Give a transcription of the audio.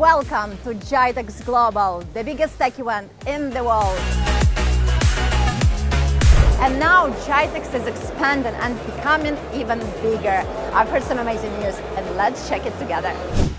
Welcome to GITEX Global, the biggest tech event in the world. And now GITEX is expanding and becoming even bigger. I've heard some amazing news and let's check it together.